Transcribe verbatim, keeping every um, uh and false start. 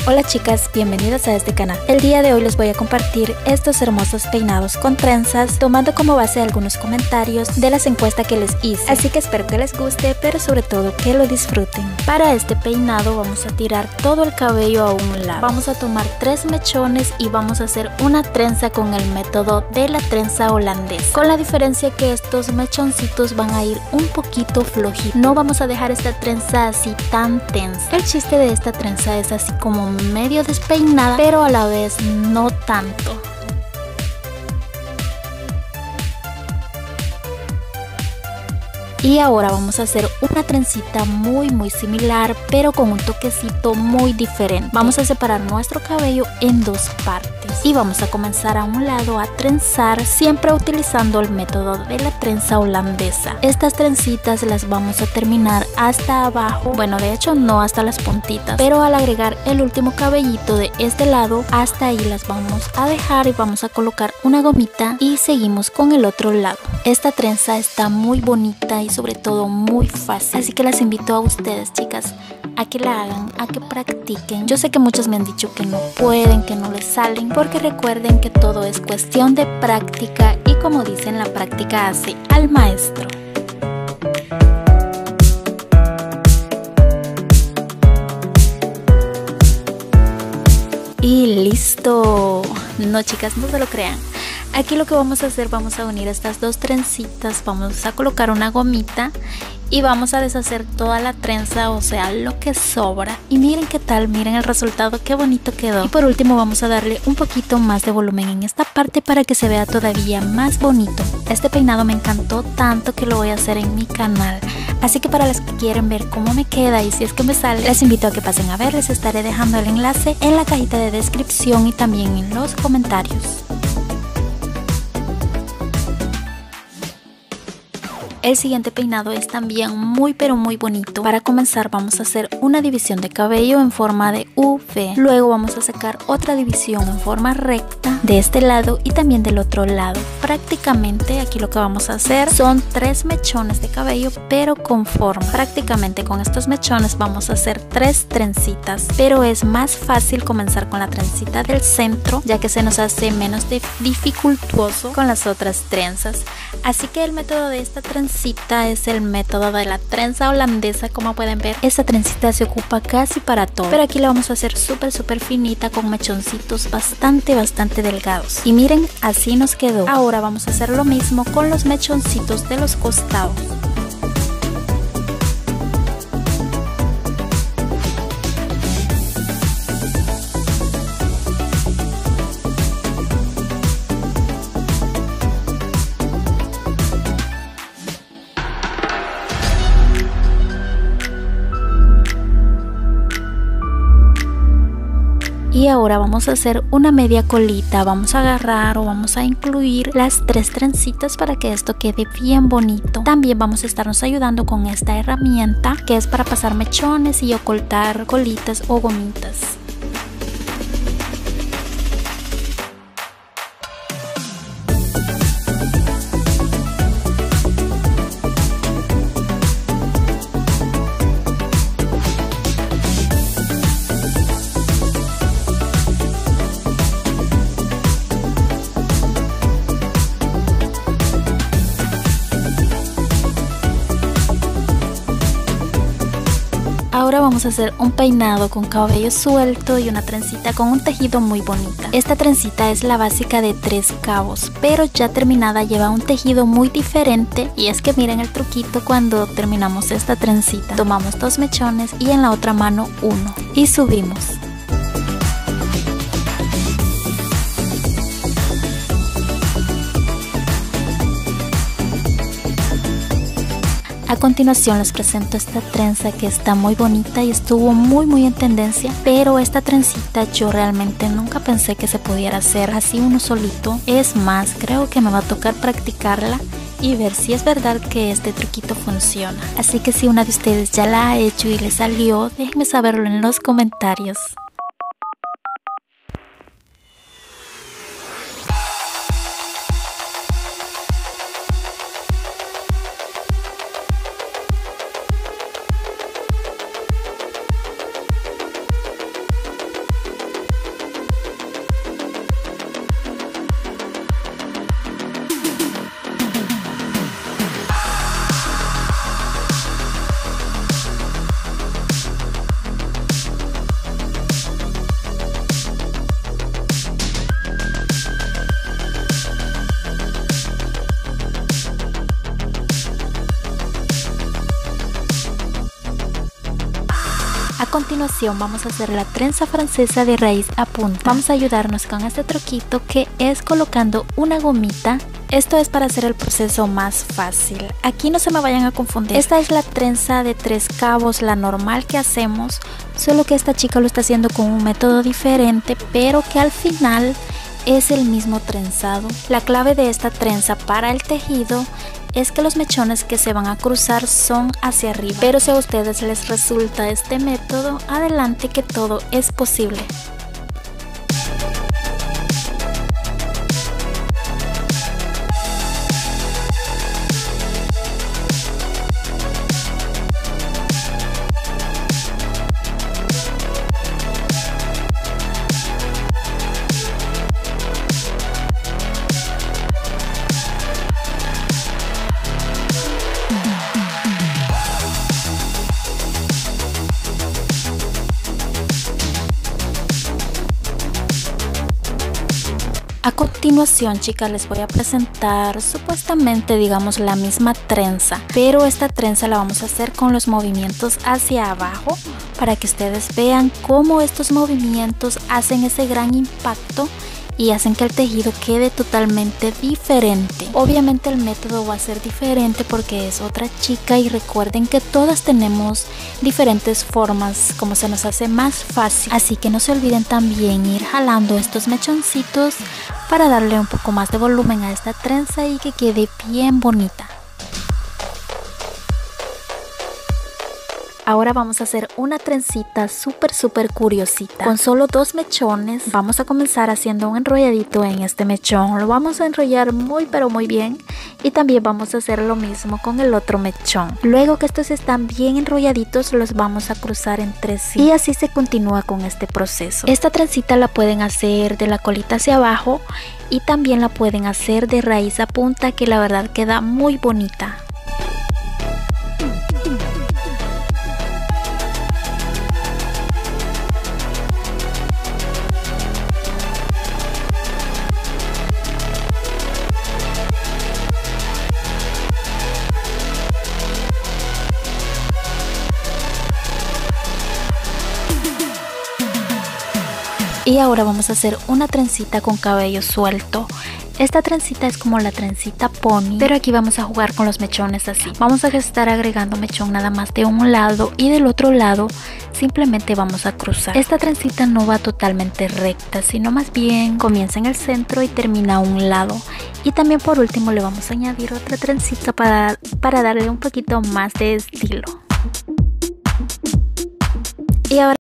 Hola chicas, bienvenidas a este canal. El día de hoy les voy a compartir estos hermosos peinados con trenzas, tomando como base algunos comentarios de las encuestas que les hice. Así que espero que les guste, pero sobre todo que lo disfruten. Para este peinado vamos a tirar todo el cabello a un lado. Vamos a tomar tres mechones y vamos a hacer una trenza con el método de la trenza holandesa. Con la diferencia que estos mechoncitos van a ir un poquito flojitos. No vamos a dejar esta trenza así tan tensa. El chiste de esta trenza es así como medio despeinada, pero a la vez no tanto. Y ahora vamos a hacer una trencita muy muy similar, pero con un toquecito muy diferente. Vamos a separar nuestro cabello en dos partes y vamos a comenzar a un lado a trenzar, siempre utilizando el método de la trenza holandesa. Estas trencitas las vamos a terminar hasta abajo, bueno, de hecho no hasta las puntitas, pero al agregar el último cabellito de este lado, hasta ahí las vamos a dejar y vamos a colocar una gomita y seguimos con el otro lado. Esta trenza está muy bonita y sobre todo muy fácil, así que las invito a ustedes, chicas, a que la hagan, a que practiquen. Yo sé que muchos me han dicho que no pueden, que no les salen, porque recuerden que todo es cuestión de práctica y como dicen, la práctica hace al maestro. Y listo. No, chicas, no se lo crean. Aquí lo que vamos a hacer, vamos a unir estas dos trencitas, vamos a colocar una gomita y vamos a deshacer toda la trenza, o sea, lo que sobra. Y miren qué tal, miren el resultado, qué bonito quedó. Y por último vamos a darle un poquito más de volumen en esta parte para que se vea todavía más bonito. Este peinado me encantó tanto que lo voy a hacer en mi canal. Así que para las que quieren ver cómo me queda y si es que me sale, les invito a que pasen a ver. Les estaré dejando el enlace en la cajita de descripción y también en los comentarios. El siguiente peinado es también muy pero muy bonito. Para comenzar vamos a hacer una división de cabello en forma de V. Luego vamos a sacar otra división en forma recta de este lado y también del otro lado. Prácticamente aquí lo que vamos a hacer son tres mechones de cabello pero con forma. Prácticamente con estos mechones vamos a hacer tres trencitas, pero es más fácil comenzar con la trencita del centro, ya que se nos hace menos dificultuoso con las otras trenzas. Así que el método de esta trencita es el método de la trenza holandesa. Como pueden ver, esta trencita se ocupa casi para todo, pero aquí la vamos a hacer súper súper finita con mechoncitos bastante bastante delgados. Y miren, así nos quedó. Ahora vamos a hacer lo mismo con los mechoncitos de los costados. Y ahora vamos a hacer una media colita, vamos a agarrar o vamos a incluir las tres trencitas para que esto quede bien bonito. También vamos a estarnos ayudando con esta herramienta que es para pasar mechones y ocultar colitas o gomitas. Ahora vamos a hacer un peinado con cabello suelto y una trencita con un tejido muy bonita. Esta trencita es la básica de tres cabos, pero ya terminada lleva un tejido muy diferente. Y es que miren el truquito cuando terminamos esta trencita. Tomamos dos mechones y en la otra mano uno y subimos. A continuación les presento esta trenza que está muy bonita y estuvo muy muy en tendencia, pero esta trencita yo realmente nunca pensé que se pudiera hacer así uno solito. Es más, creo que me va a tocar practicarla y ver si es verdad que este truquito funciona. Así que si una de ustedes ya la ha hecho y le salió, déjenme saberlo en los comentarios. continuación vamos a hacer la trenza francesa de raíz a punta. Vamos a ayudarnos con este truquito que es colocando una gomita. Esto es para hacer el proceso más fácil. Aquí no se me vayan a confundir. Esta es la trenza de tres cabos, la normal que hacemos, solo que esta chica lo está haciendo con un método diferente, pero que al final es el mismo trenzado. La clave de esta trenza para el tejido es que los mechones que se van a cruzar son hacia arriba, pero si a ustedes les resulta este método, adelante, que todo es posible. A continuación, chicas, les voy a presentar supuestamente, digamos, la misma trenza, pero esta trenza la vamos a hacer con los movimientos hacia abajo para que ustedes vean cómo estos movimientos hacen ese gran impacto y hacen que el tejido quede totalmente diferente. Obviamente el método va a ser diferente porque es otra chica, y recuerden que todas tenemos diferentes formas como se nos hace más fácil, así que no se olviden también ir jalando estos mechoncitos para darle un poco más de volumen a esta trenza y que quede bien bonita. Ahora vamos a hacer una trencita súper súper curiosita. Con solo dos mechones vamos a comenzar haciendo un enrolladito en este mechón. Lo vamos a enrollar muy pero muy bien, y también vamos a hacer lo mismo con el otro mechón. Luego que estos están bien enrolladitos, los vamos a cruzar entre sí, y así se continúa con este proceso. Esta trencita la pueden hacer de la colita hacia abajo y también la pueden hacer de raíz a punta, que la verdad queda muy bonita. Y ahora vamos a hacer una trencita con cabello suelto. Esta trencita es como la trencita pony, pero aquí vamos a jugar con los mechones así. Vamos a estar agregando mechón nada más de un lado, y del otro lado simplemente vamos a cruzar. Esta trencita no va totalmente recta, sino más bien comienza en el centro y termina a un lado. Y también por último le vamos a añadir otra trencita para, para darle un poquito más de estilo. Y ahora